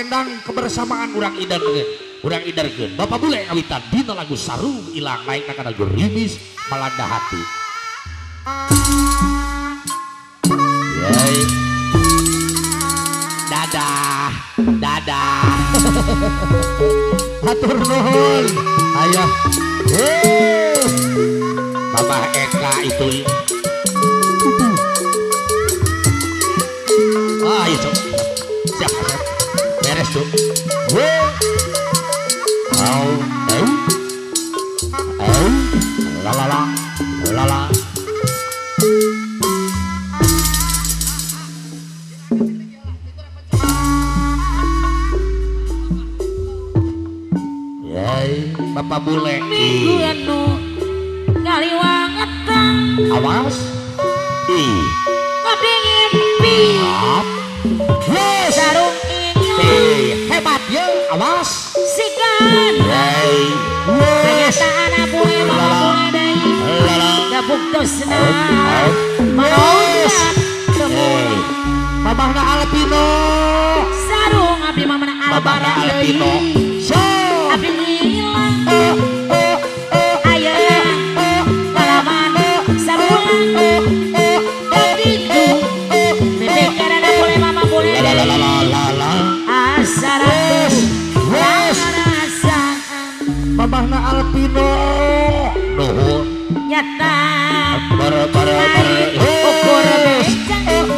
Endang kebersamaan urang idarkeun Bapak Bule ngawitan dina lagu Sarung Ilang naik kana gerimis melanda hati. Yai. Dadah, dadah. Hatur nuhun. Aya. Bapak Eka itu. Ayo cok. Siap, siap. Beres cok. Lalala, lalala. Yai, Bapak Bule. Minggu anu kaliwangetang. Awas. Kopi ngimpi. Yes. Sarung ilang. Hebat ya, awas. Sikan. Yai. Kenyataan abule mama bule deui. Gabuktusna. Manogat temui. Mamahna Alpino. Sarung abdi mamana Mamahna Albaran Alpino. deui. So. Abdi ngilang. Ayeuna palaman sabulan. Begitu. Bebekeran abule mama bule deui. Asaratus. Mamahna Alpino. Nuhun. Nyata. Bara. Ukur becang.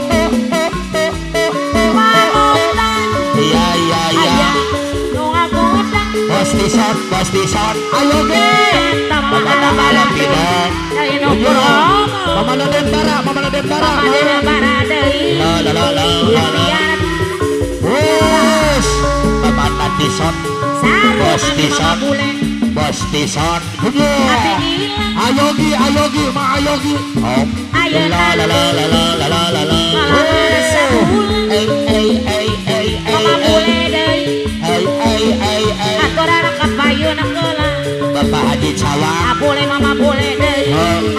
Manutan. Iya. Nu ngagudang. Bos Tison. Ayo ge. Mamahna Alpino. Dari nu kuromo. Mamahna Dembara. Mama Dembara deui. Biar Bos. Mamahna Tison. sarung abdi mama bule. Bos Tison. Abdi ngilang. Ayogi, Ma Ayogi. Om. Ayeuna La. palaman sabulan. Mama bule deui. Aturan kapayuna keula. Bapak Haji Cawang. Abule mama bule deui.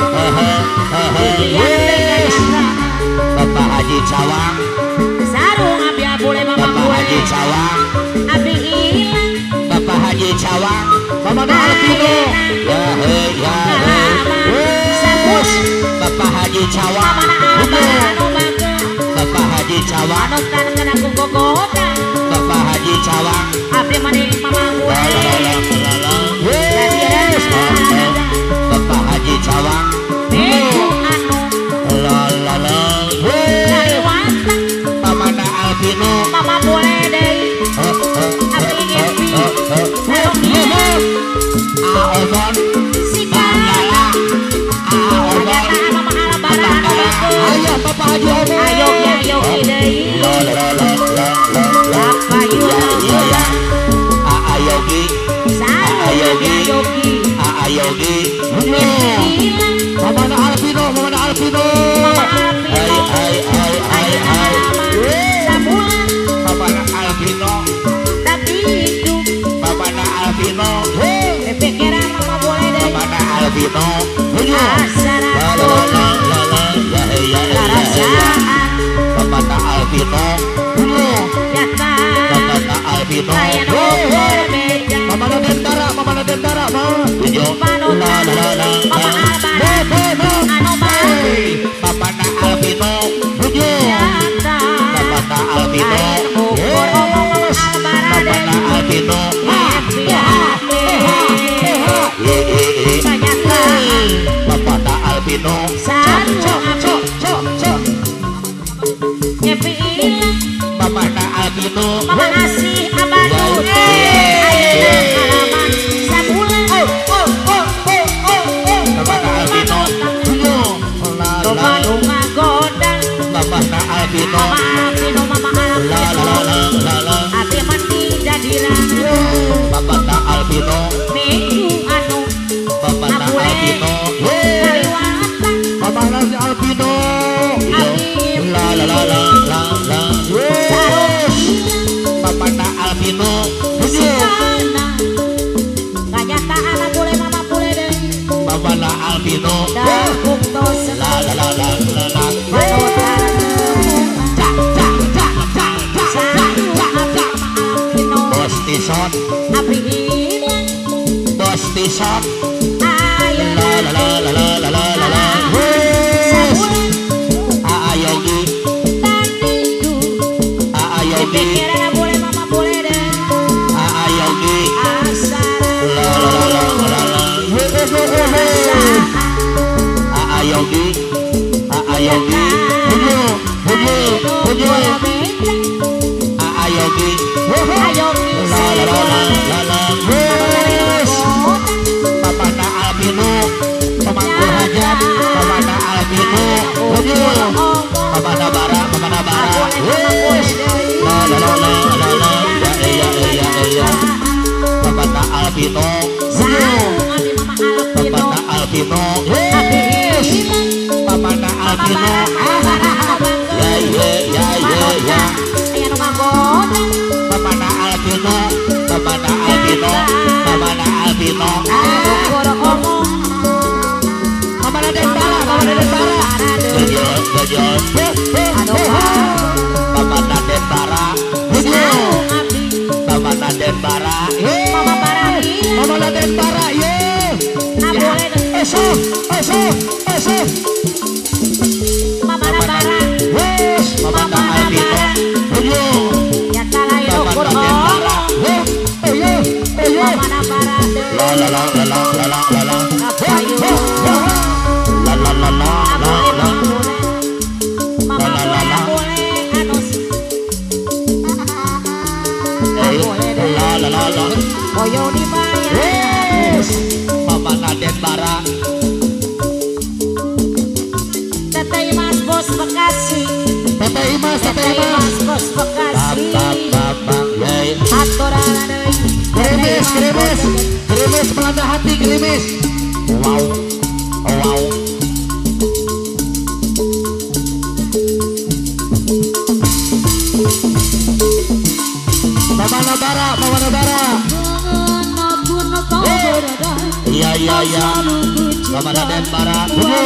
Biar bekayasa. Bapak Haji Cawang. Sarung abdi abule mama Bapak bule. Haji Cawang. Abdi ngilang. Bapak Haji Cawang. Mamahna Alpino. Sabulan. Bapak Haji Cawang. Mamana Albaran anu bageus. Bapak Haji Cawang. Manutan kena kugogoda. Bapak Haji Cawang. Abdi mani mama bule. Yes. Bapak Haji Cawang. Minggu anu kaliwantang. Mamahna Alpino. Mama bule deui. Abdi ngimpi. Sarung ilang. Aogon. Sikala. Kenyataan mama Albaran anu bageus. Ayo Bapak Haji Omo. Ayogi deui. Kapayuna keula. Ayogi. Sarung ayogi. Ayogi. Ngilang. Mamahna Alpino. Mama Alpino. Sabulan. Mamahna Alpino. Tapi hidup. Mamahna Alpino. Pikiran mama boleh deh. Mamahna Alpino. Asaratus. Perasaan. Mamahna Alpino. Nyata. Mamahna Alpino. Layan ukur beja. Mamahna Dentara. Panutan. Mama Albaran. Anu baik. Mamahna Alpino. Nyata. Mamahna Alpino. Layan ukur omong mama Albaran deh. Mamahna Alpino. Happy. Kenyataan. Mamahna Alpino. Sarung abdi. Nyepi ilang. Mamahna Alpino. Mama ngasih abadu. Ayeuna halaman sabulan. Mamahna Alpino. Loba nu ngagodan. Mamahna Alpino. Mama Alpino, mama Alpino. Abdi mandi jadiran. Mamahna Alpino. Minggu anu Mamahna abule Alpino. kaliwatan. Mamahna si Alpino. Abdi Yes. sarung ilang. Mamahna Alpino. Sikana. Kenyataan abule mama bule deui. Mamahna Alpino. Dah buktos. La. Manutan. Tison abdi hilang bos Tison ayo la la la la la la la la la sabulan Yogi tadiku Yogi pikiran boleh mama boleh deh Yogi asara la la la la la Yogi Yogi Bunyu Bunyu Yogi la la la la la wes Pamana Albino pemangku hajat Pamana Albino Bunyu Pamana Bara wes la la la la la la ya Pamana Albino Bunyu Pamana Albino wes Pamana Albino ya Pamana Albino Pamana Albino Pamana Albino Pamana Denbara gajol Pamana Denbara Pamana Denbara Pamana Denbara esok Pamana Albino Bunyu Pamana Denbara la la la la la la la la la la la la Koyo dibayar Pamana Denbara Tete Imas bos Bekasi Tete Imas bos Bekasi aturan deui gerimis melanda hati gerimis wow Pamana Bara iya Pamana Denbara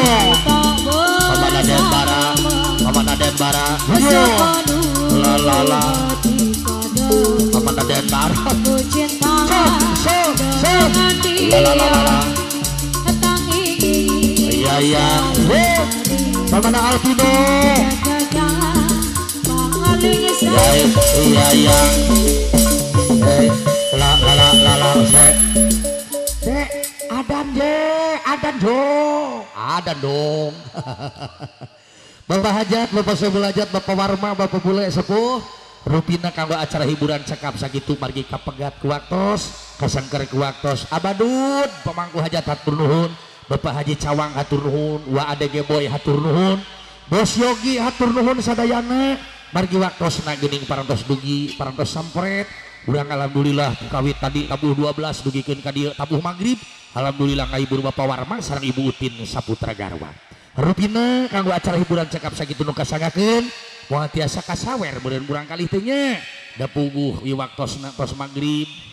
Pamana Denbara la la la Pamana Denbara la la la iya Pamana Albino iya adan dong Bapak Hajat, Bapak Sebul Hajat, Bapak Warma, Bapak Bule Sepuh Rupina kanggo acara hiburan cekap sakitu margi kapegat kuaktos kasangker kuaktos abadud pemangku hajat hatur nuhun Bapak Haji Cawang hatur nuhun wa adege boy hatur nuhun Bos Yogi hatur nuhun sadayana margi waktosna geuning parantos dugi parantos sampret urang alhamdulillah kawit tadi tabuh 12 dugikeun ka dieu tabuh magrib alhamdulillah ngahibur Bapak Warma sareng Ibu Utin Saputra Garwa Rupina kanggo acara hiburan cekap sakitu nu kasangakeun moal tiasa kasawer beureun urang kalih teh nya da puguh ieu waktosna tos magrib